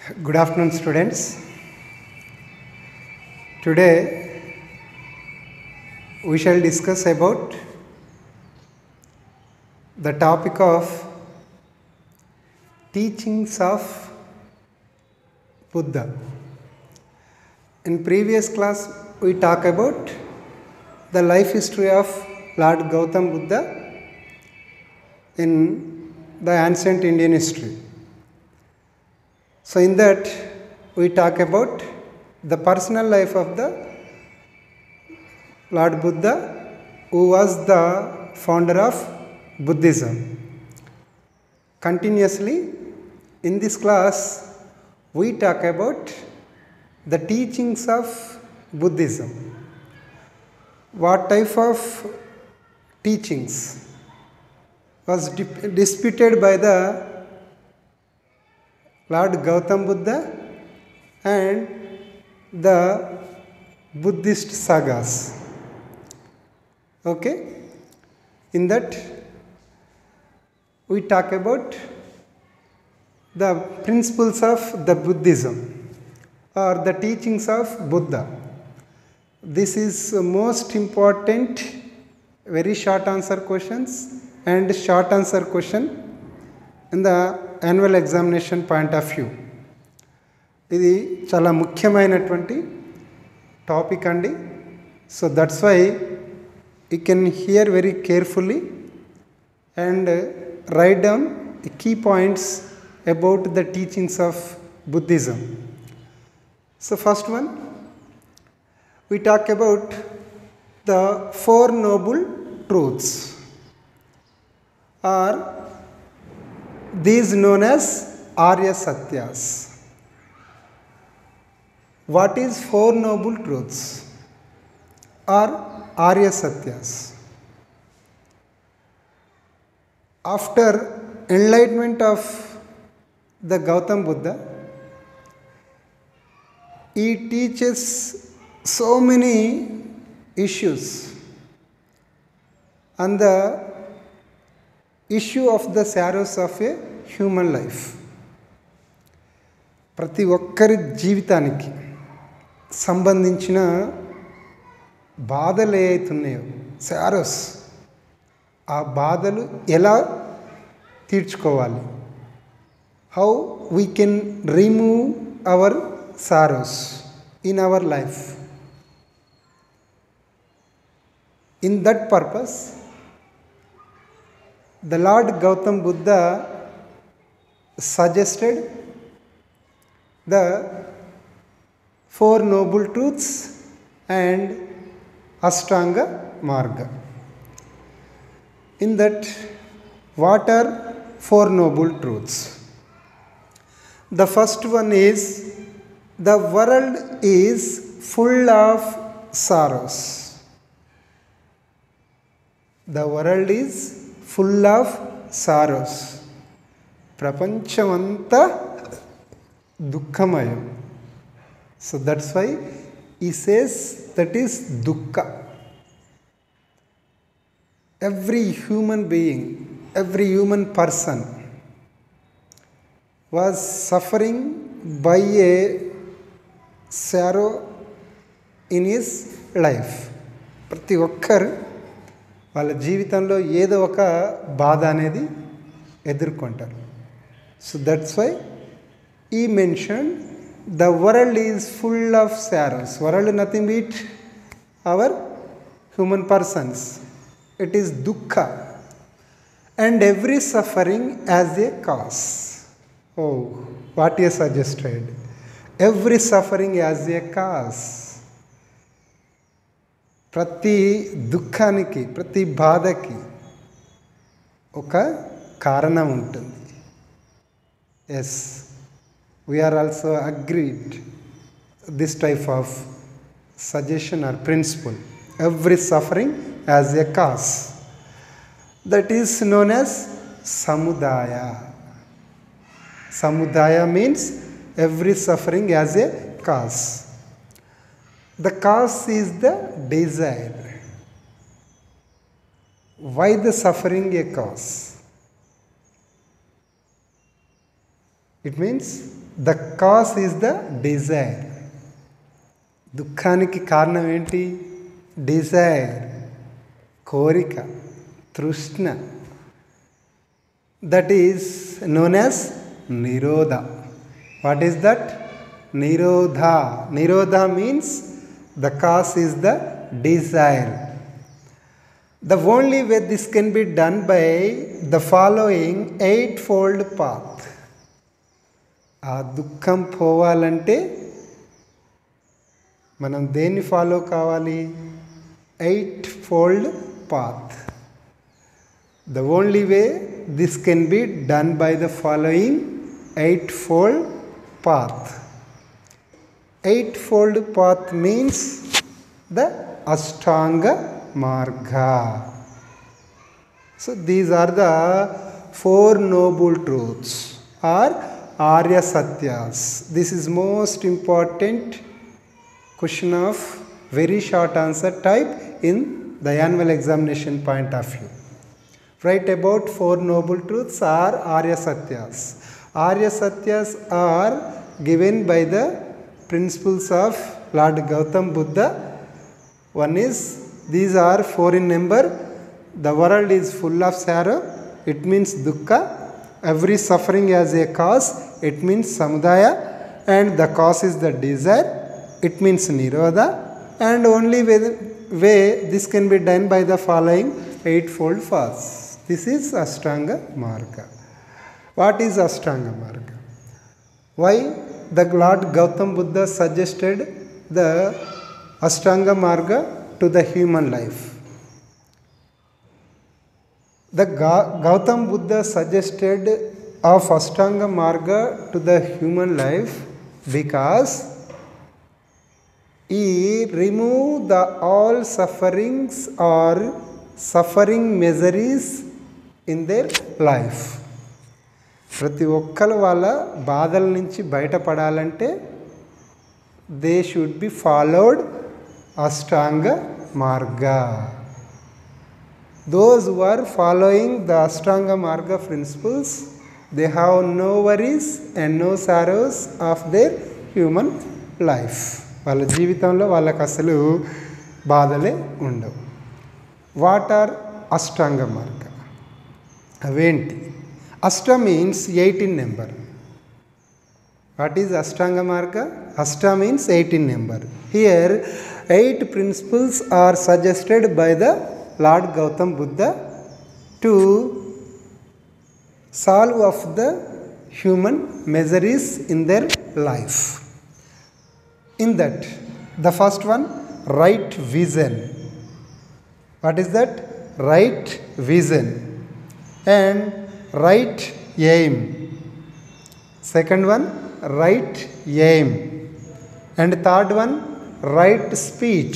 Good afternoon, students. Today we shall discuss about the topic of teachings of Buddha. In previous class, we talked about the life history of Lord Gautam Buddha in the ancient Indian history. So in that, we talk about the personal life of the Lord Buddha, who was the founder of Buddhism. Continuously, in this class, we talk about the teachings of Buddhism. What type of teachings was disputed by the Lord Gautam Buddha and the Buddhist sagas. Okay? In that, we talk about the principles of the Buddhism or the teachings of Buddha. This is most important, very short answer questions and short answer question in the annual examination point of view. ఇది చాలా ముఖ్యమైనటువంటి topic అండి. So that's why you can hear very carefully and write down key points about the teachings of Buddhism. So first one, we talk about the Four Noble Truths, or these known as Arya Satyas. What is Four Noble Truths or Arya Satyas? After enlightenment of the Gautam Buddha, he teaches so many issues on the issue of the sorrows of a human life. ప్రతి ఒక్కరి జీవితానికి సంబంధించిన బాధలు ఏవైతున్నాయో, sorrows, ఆ బాధలు ఎలా తీర్చుకోవాలి, how we can remove our sorrows in our life. In that purpose, the Lord Gautam Buddha suggested the Four Noble Truths and Ashtanga Marga. In that, what are Four Noble Truths? The first one is, the world is full of sorrows. The world is full of sorrows. ప్రపంచమంతా దుఃఖమయం. So that's why he says that is dukkha. Every human being, every human person was suffering by a sorrow in his life. ప్రతి ఒక్కరు వాళ్ళ జీవితంలో ఏదో ఒక బాధ అనేది ఎదుర్కొంటారు. So that's why he mention the world is full of sorrows. World nothing but our human persons. It is dukkha and every suffering has a cause. Oh, what you suggested? Every suffering has a cause. ప్రతి దుఃఖానికి, ప్రతి బాధకి ఒక కారణం ఉంటుంది. Yes, we are also agreed this type of suggestion or principle. Every suffering has a cause. That is known as samudaya. Samudaya means every suffering has a cause. The cause is the desire. Why the suffering a cause? It means the cause is the desire. దుఃఖానికి కారణం ఏంటి? Desire, కోరిక, తృష్ణ. That is known as nirodha. What is that? Nirodha. Nirodha means the cause is the desire. The only way this can be done by the following eightfold path. ఆ దుఃఖం పోవాలంటే మనం దేన్ని ఫాలో కావాలి? eightfold path. The only way this can be done by the following eightfold path. Eightfold path means the Ashtanga Marga. So these are the four noble truths or Arya Satyas. This is most important question of very short answer type in the annual examination point of view. Write about four noble truths or Arya Satyas. Arya Satyas are given by the principles of Lord Gautam Buddha. One is, these are four in number. The world is full of sorrow. It means dukkha. Every suffering has a cause. It means samudaya. And the cause is the desire. It means nirodha. And only way this can be done by the following eightfold paths. This is Ashtanga Marga. What is Ashtanga Marga? Why the Lord Gautam Buddha suggested the Ashtanga Marga to the human life? The Gautam Buddha suggested of Ashtanga Marga to the human life because he removed all sufferings or suffering miseries in their life. ప్రతి ఒక్కరు వాళ్ళ బాధల నుంచి బయటపడాలంటే they should be followed ashtanga marga. Those who are following the ashtanga marga principles, they have no worries and no sorrows of their human life. వాళ్ళ జీవితంలో వాళ్ళకు అసలు బాధలే ఉండవు. వాట్ ఆర్ అష్టాంగ మార్గ? అవేంటి? Ashta means 18 number. What is Ashtanga Marga? Ashta means 18 number. Here 8 principles are suggested by the Lord Gautam Buddha to solve of the human miseries in their life. In that, the first one, right vision. What is that? Right vision. And right aim. Second one, right aim. And third one, right speech.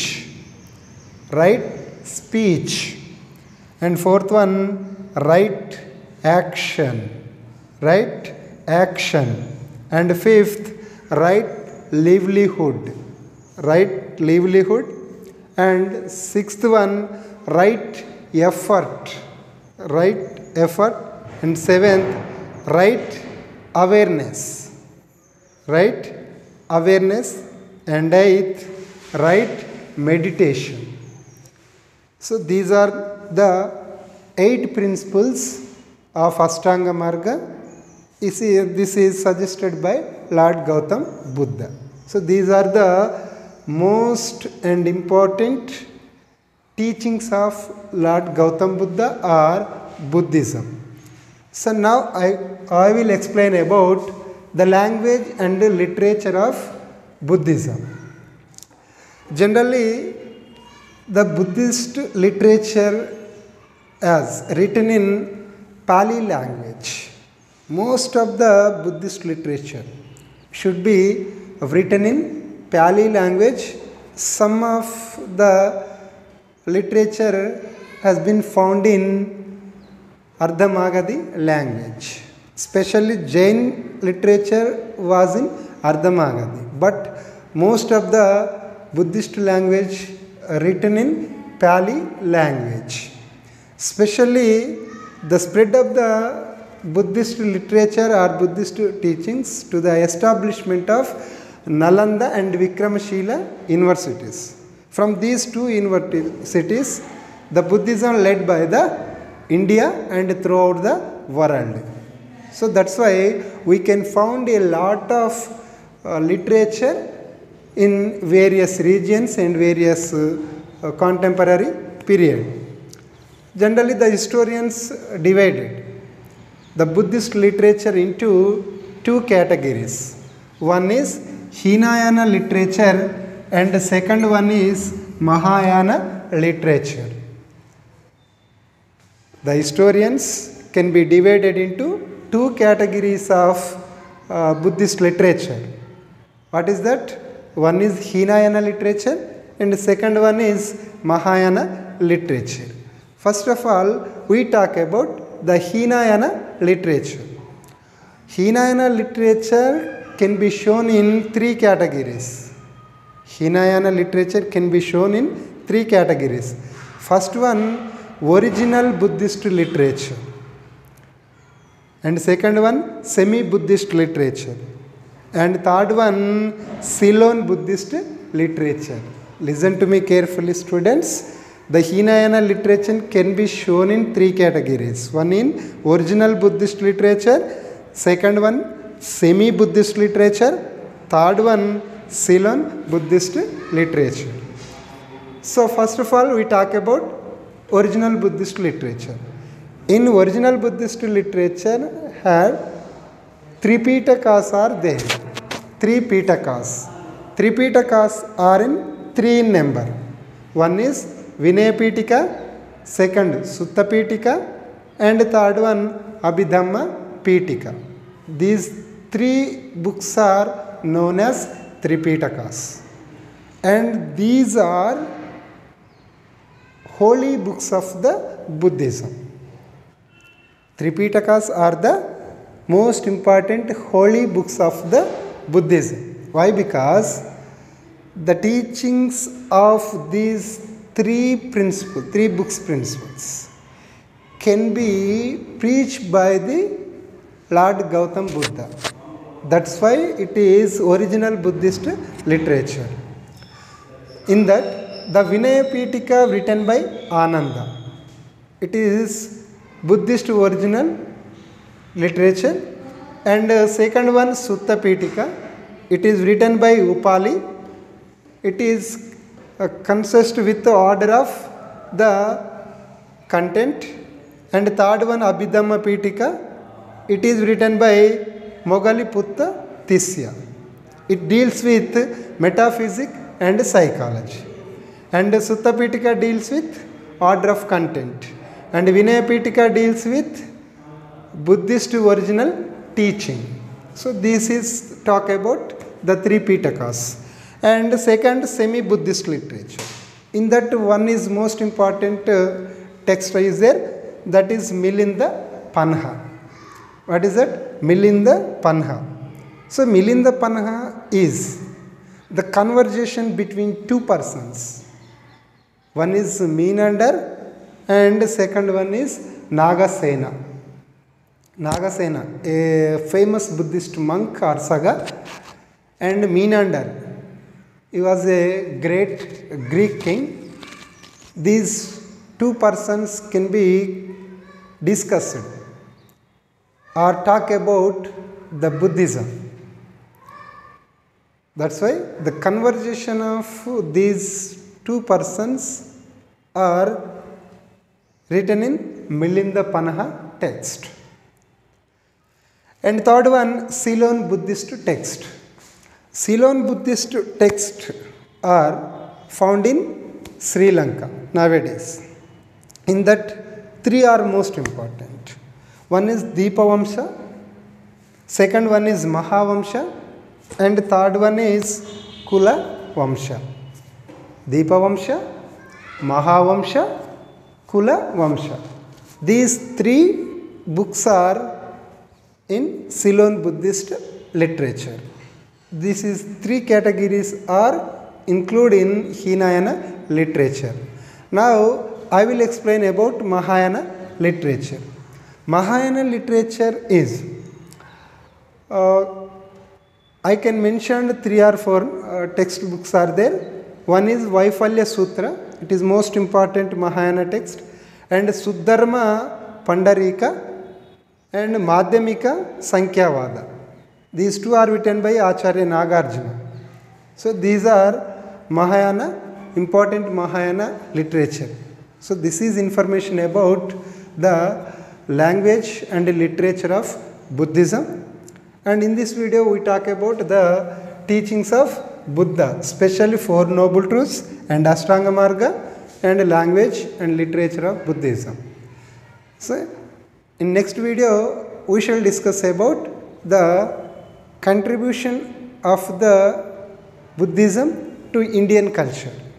Right speech. And fourth one, right action. Right action. And fifth, right livelihood. Right livelihood. And sixth one, right effort. Right effort. And seventh, right awareness. Right awareness. And eighth, right meditation. So these are the 8 principles of Ashtanga Marga. This is suggested by Lord Gautam Buddha. So these are the most and important teachings of Lord Gautam Buddha or Buddhism. So now I will explain about the language and the literature of Buddhism. Generally, the Buddhist literature is written in Pali language. Most of the Buddhist literature should be written in Pali language. Some of the literature has been found in Ardha Magadhi language. Especially Jain literature was in Ardha Magadhi. But most of the Buddhist language written in Pali language. Especially the spread of the Buddhist literature or Buddhist teachings to the establishment of Nalanda and Vikramashila universities. From these two universities, the Buddhism led by the India and throughout the world. So that's why we can find a lot of literature in various regions and various contemporary period. Generally, the historians divided the Buddhist literature into two categories. One is Hinayana literature and the second one is Mahayana literature. The historians can be divided into two categories of Buddhist literature. What is that? One is Hinayana literature and the second one is Mahayana literature. First of all, we talk about the Hinayana literature. Hinayana literature can be shown in three categories. Hinayana literature can be shown in three categories. First one, original Buddhist literature. And second one, semi-Buddhist literature. And third one, Ceylon Buddhist literature. Listen to me carefully, students. The Hinayana literature can be shown in three categories. One in original Buddhist literature, second one semi-Buddhist literature, third one Ceylon Buddhist literature. So first of all, we talk about original Buddhist literature. In original Buddhist literature had three Pitakas are there. Three Pitakas. Three Pitakas are in three in number. One is Vinaya Pitika, second Sutta Pitika, and third one Abhidhamma Pitika. These three books are known as Tripitakas. And these are holy books of the Buddhism. Tripitakas are the most important holy books of the Buddhism. Why? Because the teachings of these three books principles can be preached by the Lord Gautam Buddha. That's why it is original Buddhist literature. In that, the Vinaya Pitika written by Ananda. It is Buddhist original literature. And second one, Sutta Pitika. It is written by Upali. It is consists with the order of the content. And third one, Abhidhamma Pitika. It is written by Mogaliputta Tisya. It deals with metaphysics and psychology. And Sutta Pitika deals with order of content. And Vinaya Pitika deals with Buddhist original teaching. So this is talk about the three Pitakas. And second, semi-Buddhist literature. In that, one is most important text is there, that is Milinda Panha. What is that? Milinda Panha. So Milinda Panha is the conversation between two persons. One is Menander and second one is Nagasena. Nagasena, a famous Buddhist monk or saga, and Menander. He was a great Greek king. These two persons can be discussed or talk about the Buddhism. That's why the conversation of these two persons are written in Milinda Panha text. And third one, Ceylon Buddhist text. Ceylon Buddhist texts are found in Sri Lanka nowadays. In that, three are most important. One is Deepavamsha, second one is Mahavamsha, and third one is Kula Vamsha. Deepavamsha, Mahavamsha, Kula Vamsha. These three books are in Ceylon Buddhist literature. These three categories are included in Hinayana literature. Now I will explain about Mahayana literature. Mahayana literature is, I can mention 3 or 4 textbooks are there. One is Vaifalya Sutra, it is most important Mahayana text, and Suddharma Pandarika and Madhyamika Sankhyavada. These two are written by Acharya Nagarjuna. So these are Mahayana, important Mahayana literature. So this is information about the language and literature of Buddhism. And in this video we talk about the teachings of Buddha, especially 4 Noble Truths and Ashtanga Marga and language and literature of Buddhism. So in next video we shall discuss about the contribution of the Buddhism to Indian culture.